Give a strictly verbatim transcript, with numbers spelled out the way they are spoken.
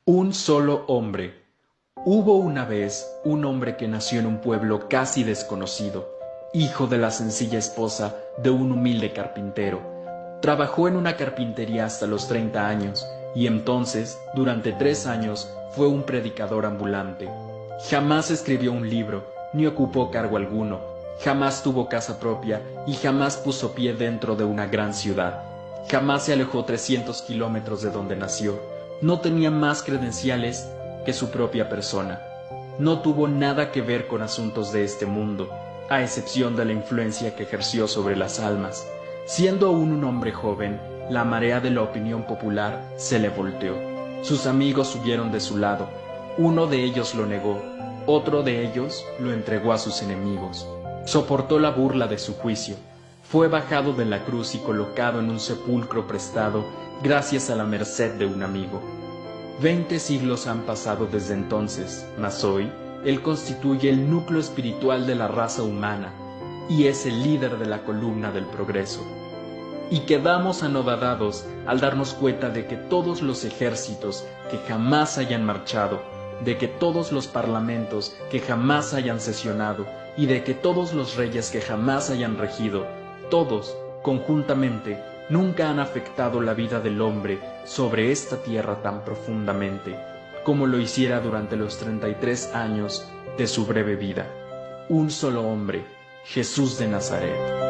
Un solo hombre. Hubo una vez un hombre que nació en un pueblo casi desconocido, hijo de la sencilla esposa de un humilde carpintero. Trabajó en una carpintería hasta los treinta años y entonces, durante tres años, fue un predicador ambulante. Jamás escribió un libro, ni ocupó cargo alguno, jamás tuvo casa propia y jamás puso pie dentro de una gran ciudad. Jamás se alejó trescientos kilómetros de donde nació. No tenía más credenciales que su propia persona. No tuvo nada que ver con asuntos de este mundo, a excepción de la influencia que ejerció sobre las almas. Siendo aún un hombre joven, la marea de la opinión popular se le volteó. Sus amigos huyeron de su lado. Uno de ellos lo negó, otro de ellos lo entregó a sus enemigos. Soportó la burla de su juicio. Fue bajado de la cruz y colocado en un sepulcro prestado gracias a la merced de un amigo. Veinte siglos han pasado desde entonces, mas hoy él constituye el núcleo espiritual de la raza humana y es el líder de la columna del progreso. Y quedamos anodadados al darnos cuenta de que todos los ejércitos que jamás hayan marchado, de que todos los parlamentos que jamás hayan sesionado y de que todos los reyes que jamás hayan regido, todos, conjuntamente, nunca han afectado la vida del hombre sobre esta tierra tan profundamente, como lo hiciera durante los treinta y tres años de su breve vida. Un solo hombre, Jesús de Nazaret.